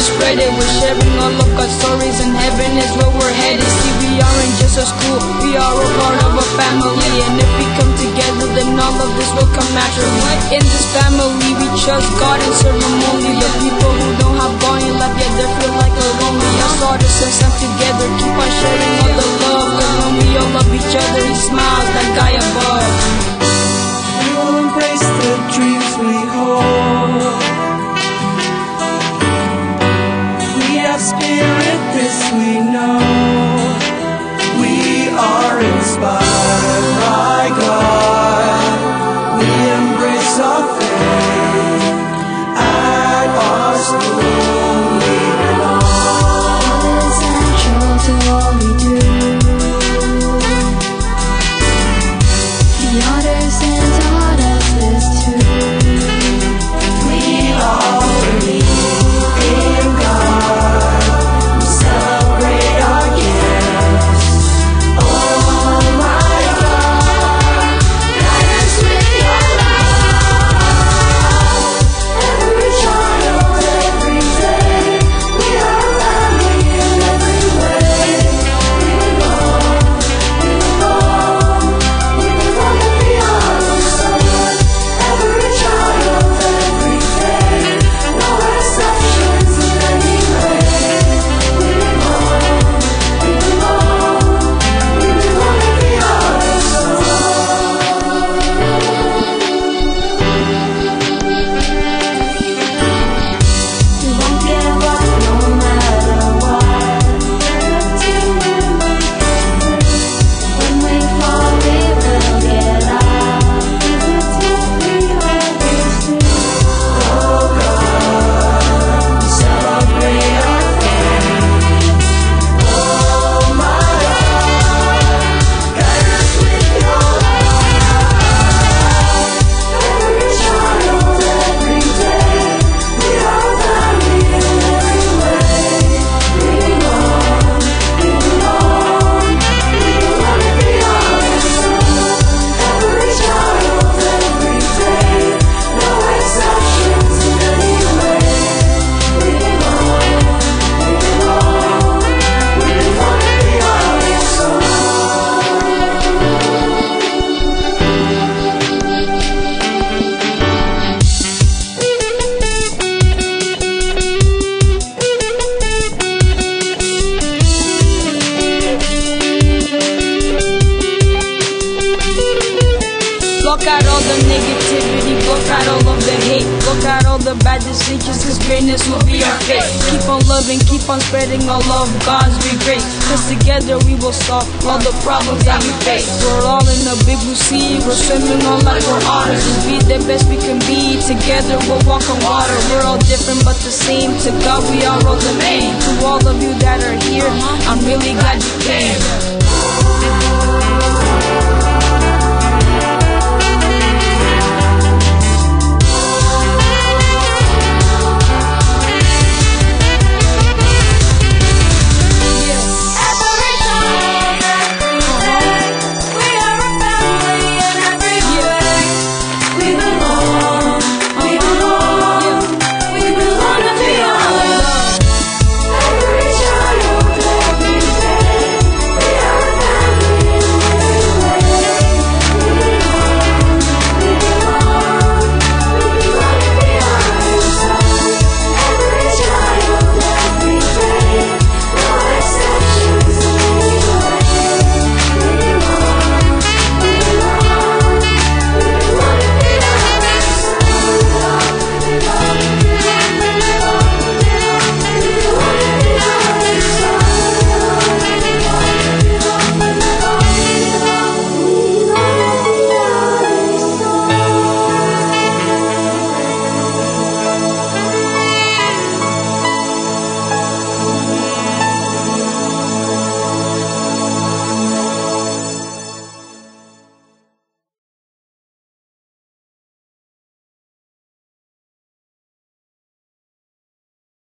spread it. We're sharing all of God's stories, and heaven is where we're headed. See, we aren't just a school, we are a part of a family. And if we come together, then all of this will come naturally. In this family, we trust God and serve Him only. The people who don't have God in life, yet they feel like a lonely. Us Otterson stand together, keep on sharing all the love. Cause when we all love each other, He smiles, that guy above. We will embrace the dreams we hold. We have spirit, this we know. We are inspired by God. We embrace our faith at our school. We belong. God is central to all we do. The Otterson taught us this too. We all believe in God. We celebrate our gifts. Oh my God, guide us with your love. Every child, every day, we are a family in every way. We belong, we belong, we belong to the Otterson. Every child, every day, no exceptions in any way. We belong, we belong, we belong to the Otterson. We won't give up no matter what. We're a team. When we fall, we will get up. We're a team, we always do. Oh God, we celebrate our faith. Oh my God, guide us with your love. Every child, every day, we are a family in every way. We belong, we belong, we belong to the Otterson. Every child, every day, no exceptions in any way. We belong, we belong, we belong to the Otterson. Block out all the negativity, block out all of the hate, block out all the bad decisions, cause greatness will be our fate. Keep on loving, keep on spreading all love, God's be great. Cause together we will solve all the problems that we face. We're all in a big blue sea, we're swimming on like we're otters. Just be the best we can be, together we'll walk on water. We're all different but the same, to God we are all the same. To all of you that are here, I'm really glad you came.